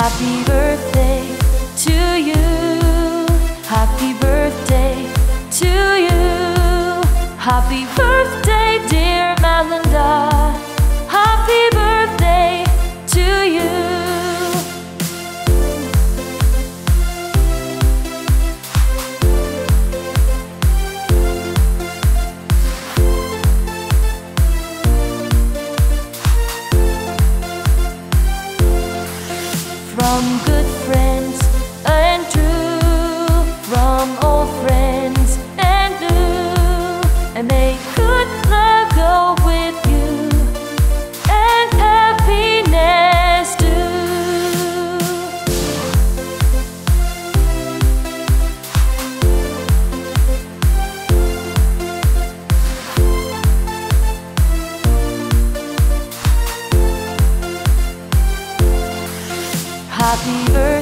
Happy birthday to you. Happy birthday to you. Happy birthday, dear Malinda. Happy birthday to you. From good friends and true, from old friends and new, and may good luck go with you, and happiness too. Happy birthday